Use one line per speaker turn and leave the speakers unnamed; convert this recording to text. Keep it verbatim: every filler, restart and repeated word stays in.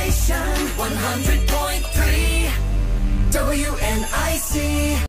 station one hundred point three W N I C.